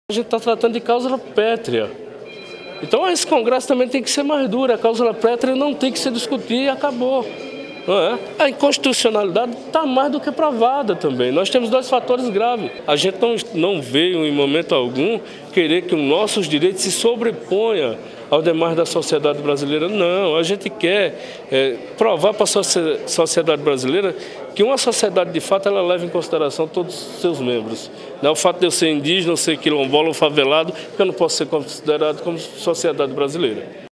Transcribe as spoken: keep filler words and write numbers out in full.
A gente está tratando de cláusula pétrea. Então esse Congresso também tem que ser mais duro. A cláusula pétrea não tem que se discutir e acabou. Não é? A inconstitucionalidade está mais do que provada também. Nós temos dois fatores graves. A gente não, não veio em momento algum querer que os nossos direitos se sobreponham aos demais da sociedade brasileira. Não, a gente quer é, provar para a sociedade brasileira que uma sociedade, de fato, ela leva em consideração todos os seus membros. Não é o fato de eu ser indígena, eu ser quilombola ou favelado, que eu não posso ser considerado como sociedade brasileira.